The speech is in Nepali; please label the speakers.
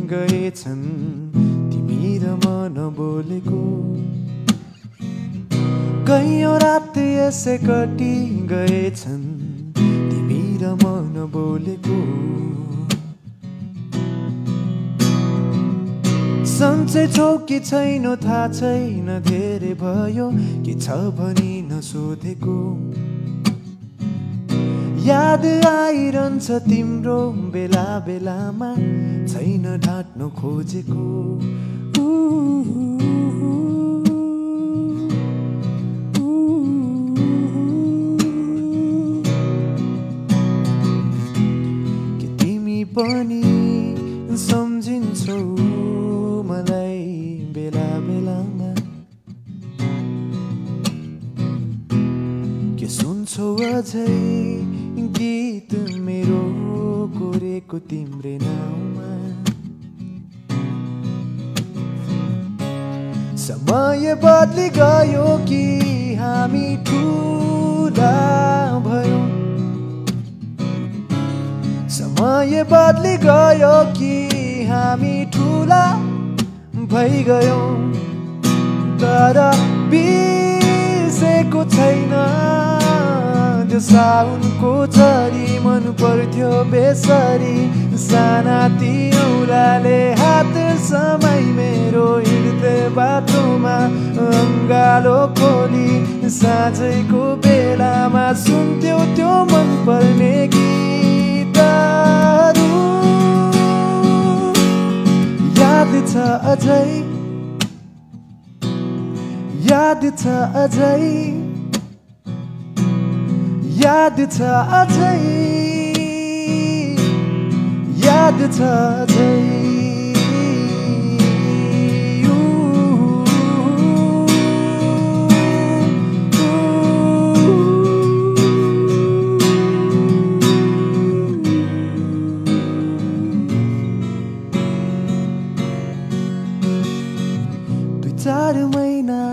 Speaker 1: गएछन् तिमी र म नबोलेको कैयौँ रात यसै कटी गएछन् तिमी र म नबोलेको सन्चै छौ कि छैन थाहा छैन धेरै भयो के छ भनी नसोधेको याद आइरहन्छ तिम्रो बेला बेलामा छैन ढाँट्न खोजेको के तिमी पनि सम्झिन्छौ मलाई बेला बेलामा के सुन्छौ अझै गीत मेरो कोरेको तिम्रै नाउँमा समय बदली गयो कि हामी ठुला भयौँ समय बदली गयो कि हामी ठुला भइगयौँ तर बिर्सेको छैन त्यो साउनको झरी मन पर्थ्यो बेसरी साना तिउलाले हात समय मेरो हिँड्दै बाटोमा अङ्गालो खोली साँझैको बेलामा सुन्थ्यौ त्यो मन पर्ने गीतहरू याद छ अझै याद छ अझै याद छ अझै याद छ अझै दुई चार महिना